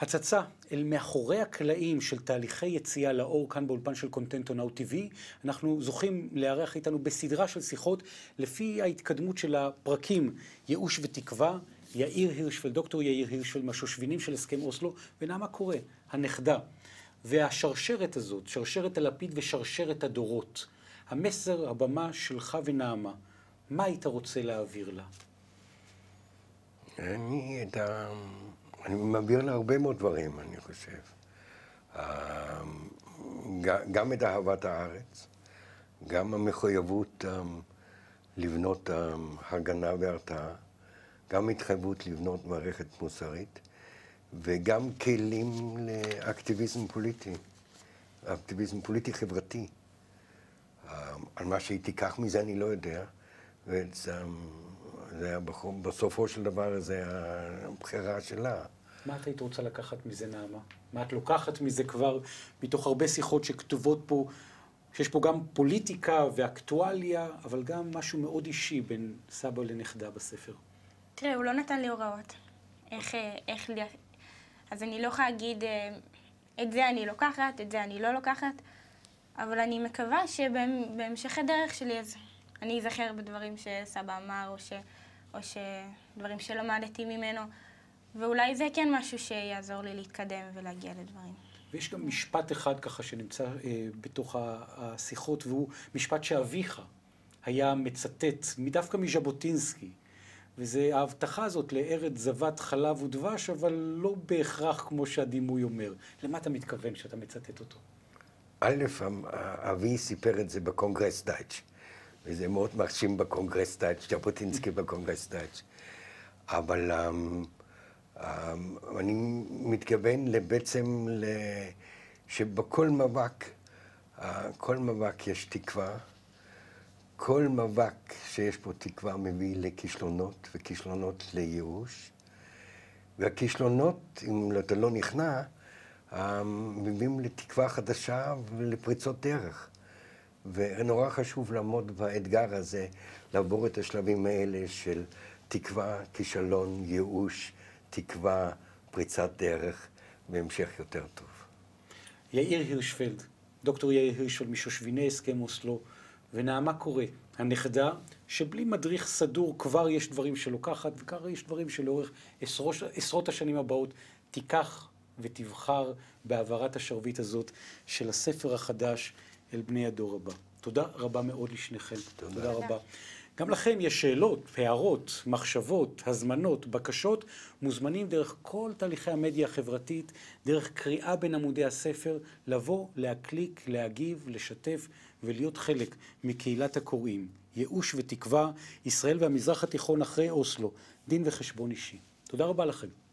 הצצה אל מאחורי הקלעים של תהליכי יציאה לאור כאן באולפן של קונטנטו נאו TV. אנחנו זוכים לארח איתנו בסדרה של שיחות לפי ההתקדמות של הפרקים ייאוש ותקווה, יאיר הירשפלד, דוקטור יאיר הירשפלד, מהשושבינים של הסכם אוסלו, ונעמה קורא, הנכדה. והשרשרת הזאת, שרשרת הלפיד ושרשרת הדורות, המסר, הבמה שלך ונעמה, מה היית רוצה להעביר לה? אני מעביר לה הרבה מאוד דברים, אני חושב. גם את אהבת הארץ, גם המחויבות לבנות הגנה והרתעה, גם התחייבות לבנות מערכת מוסרית, וגם כלים לאקטיביזם פוליטי, אקטיביזם פוליטי חברתי. על מה שהיא תיקח מזה אני לא יודע, בסופו של דבר זה הבחירה שלה. מה את היית רוצה לקחת מזה, נעמה? מה את לוקחת מזה כבר מתוך הרבה שיחות שכתובות פה, שיש פה גם פוליטיקה ואקטואליה, אבל גם משהו מאוד אישי בין סבא לנכדה בספר? תראה, הוא לא נתן לי הוראות. אז אני לא יכולה להגיד, את זה אני לוקחת, את זה אני לא לוקחת, אבל אני מקווה שבהמשך הדרך שלי אז אני אזכר בדברים שסבא אמר, או שדברים שלמדתי ממנו, ואולי זה כן משהו שיעזור לי להתקדם ולהגיע לדברים. ויש גם משפט אחד ככה שנמצא בתוך השיחות, והוא משפט שאביך היה מצטט, דווקא מז'בוטינסקי, וזה ההבטחה הזאת לארץ זבת חלב ודבש, אבל לא בהכרח כמו שהדימוי אומר. למה אתה מתכוון שאתה מצטט אותו? א', אבי סיפר את זה בקונגרס דייטש, וזה מאוד מרשים בקונגרס דייטש, ז'בוטינסקי בקונגרס דייטש. אבל אני מתכוון בעצם שבכל מאבק, כל מאבק יש תקווה, כל מאבק שיש פה תקווה מביא לכישלונות, וכישלונות לייאוש, והכישלונות, אם אתה לא נכנע, מביאים לתקווה חדשה ולפריצות דרך. ונורא חשוב לעמוד באתגר הזה, לעבור את השלבים האלה של תקווה, כישלון, ייאוש, תקווה, פריצת דרך, והמשך יותר טוב. יאיר הירשפלד, דוקטור יאיר הירשפלד משושביני הסכם אוסלו, ונעמה קורא, הנכדה, שבלי מדריך סדור כבר יש דברים שלוקחת, וכבר יש דברים שלאורך עשרות השנים הבאות תיקח ותבחר בעברת השרביט הזאת של הספר החדש אל בני הדור הבא. תודה רבה מאוד לשניכם. תודה רבה. גם לכם יש שאלות, הערות, מחשבות, הזמנות, בקשות, מוזמנים דרך כל תהליכי המדיה החברתית, דרך קריאה בין עמודי הספר, לבוא, להקליק, להגיב, לשתף ולהיות חלק מקהילת הקוראים. ייאוש ותקווה, ישראל והמזרח התיכון אחרי אוסלו, דין וחשבון אישי. תודה רבה לכם.